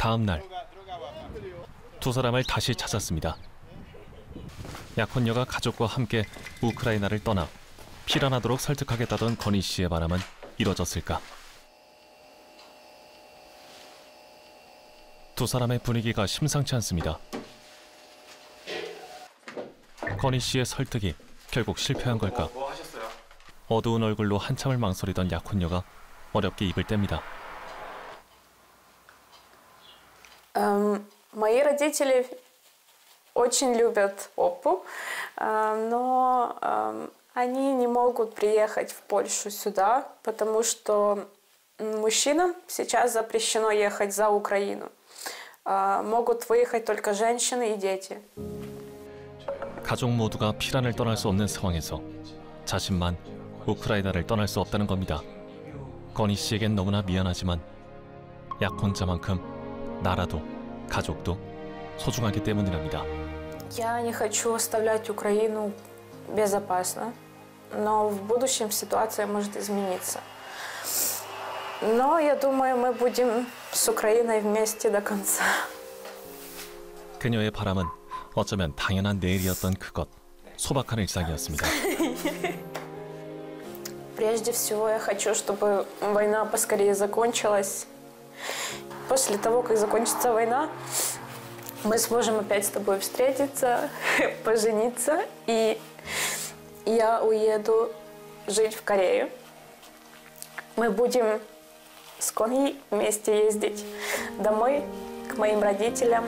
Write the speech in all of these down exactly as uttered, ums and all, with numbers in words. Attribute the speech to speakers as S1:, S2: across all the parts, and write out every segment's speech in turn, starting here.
S1: 다음 날 두 사람을 다시 찾았습니다. 약혼녀가 가족과 함께 우크라이나를 떠나 피란하도록 설득하겠다던 건희 씨의 바람은 이뤄졌을까? 두 사람의 분위기가 심상치 않습니다. 건희 씨의 설득이 결국 실패한 걸까? 어두운 얼굴로 한참을 망설이던 약혼녀가 어렵게 입을 뗍니다.
S2: Um... Мои родители очень любят оппу, но они не могут приехать в Польшу сюда, потому что мужчинам сейчас запрещено ехать за Украину. Могут выехать только женщины и дети.
S1: 가족 모두가 피란을 떠날 수 없는 상황에서 자신만 우크라이나를 떠날 수 없다는 겁니다. 건희 씨에겐 너무나 미안하지만 약혼자만큼 나라도 가족도 소중하기 때문이랍니다.
S2: Я не хочу оставлять Украину безопасно, но в будущем ситуация может измениться. Но я думаю, мы будем с Украиной вместе до конца.
S1: 그녀의 바람은 어쩌면 당연한 내일이었던 그것, 소박한 일상이었습니다.
S2: Прежде всего, я хочу, чтобы война поскорее закончилась. После того, как закончится война, мы сможем опять с тобой встретиться, пожениться, и я уеду жить в Корею. Мы будем с Коней вместе ездить домой к моим родителям.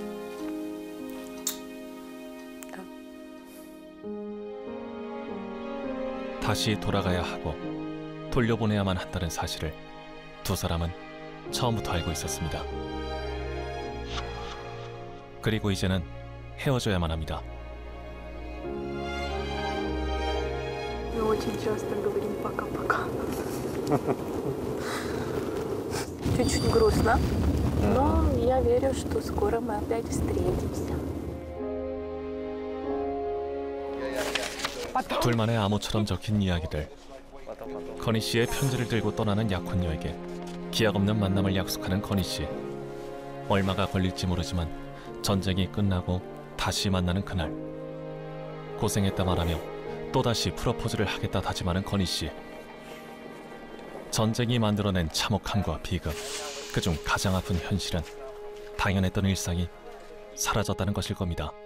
S1: 다시 돌아가야 하고 돌려보내야만 한다는 사실을 두 사람은 처음부터 알고 있었습니다. 그리고 이제는 헤어져야만 합니다.
S2: Мы очень часто говорим пока-пока. Чуть-чуть грустно, но я верю, что скоро мы опять встретимся.
S1: 둘만의 암호처럼 적힌 이야기들. 건희 씨의 편지를 들고 떠나는 약혼녀에게 기약 없는 만남을 약속하는 건희 씨. 얼마가 걸릴지 모르지만 전쟁이 끝나고 다시 만나는 그날. 고생했다 말하며 또다시 프로포즈를 하겠다 다짐하는 건희 씨. 전쟁이 만들어낸 참혹함과 비극, 그중 가장 아픈 현실은 당연했던 일상이 사라졌다는 것일 겁니다.